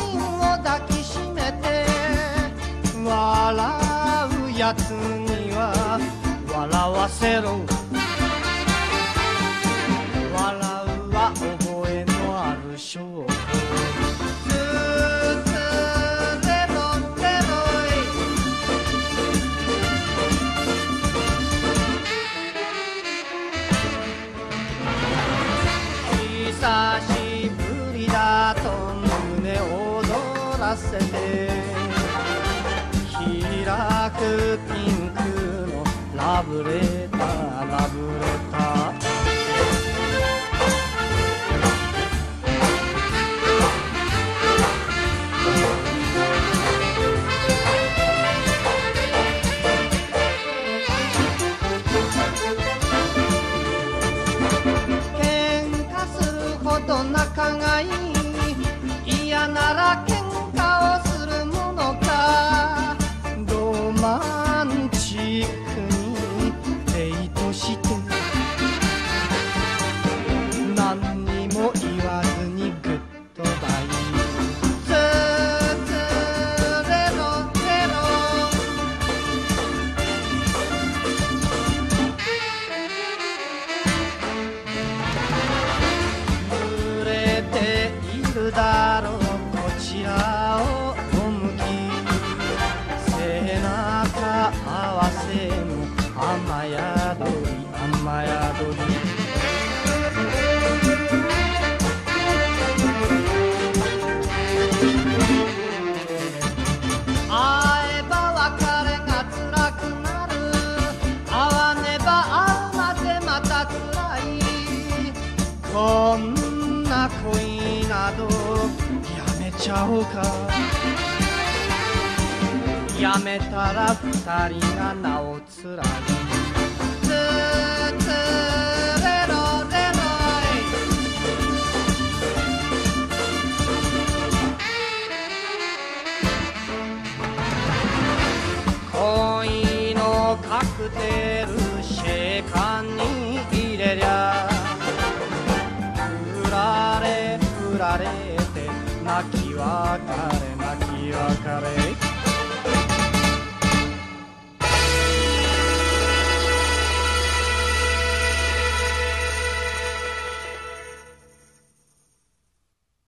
人を抱きしめて笑うやつには笑わせろ。笑うは覚えのある証拠。つつれろれろい。久しぶりだと胸躍らせて開くピンクのラブレターラブレター。喧嘩するほど仲がいい。嫌なら喧嘩をするものか。ロマンチックにデートして何にも言わずにグッドバイ。つつれろれろ濡れているだろうこちらを向き。背中合わせの雨宿り雨宿り。会えば別れが辛くなる。会わねば会うまでまた辛い。こんな恋などやめちゃおうか。やめたら二人がなおつらい。つつれろれろ恋のカクテルシェーカーに入れりゃ振られ振られて泣き別れ泣き別れ。